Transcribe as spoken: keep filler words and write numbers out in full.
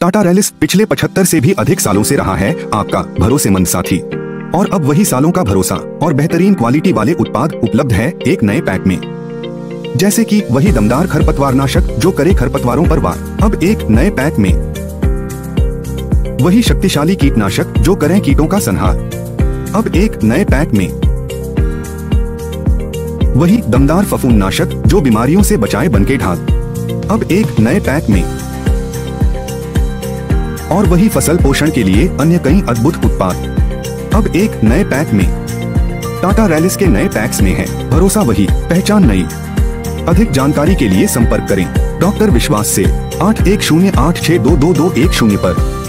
टाटा रैलिस पिछले पचहत्तर से भी अधिक सालों से रहा है आपका भरोसेमंद साथी। और अब वही सालों का भरोसा और बेहतरीन क्वालिटी वाले उत्पाद उपलब्ध है एक नए पैक में। जैसे कि वही दमदार खरपतवारनाशक जो करे खरपतवारों पर वार, अब एक नए पैक में। वही शक्तिशाली कीटनाशक जो करें कीटों का संहार, अब एक नए पैक में। वही दमदार फफूंदनाशक जो बीमारियों से बचाए बनके ढाल, अब एक नए पैक में। और वही फसल पोषण के लिए अन्य कई अद्भुत उत्पाद, अब एक नए पैक में। टाटा रैलिस के नए पैक्स में है भरोसा वही, पहचान नई। अधिक जानकारी के लिए संपर्क करें डॉक्टर विश्वास से आठ एक शून्य आठ छह दो दो दो एक शून्य पर।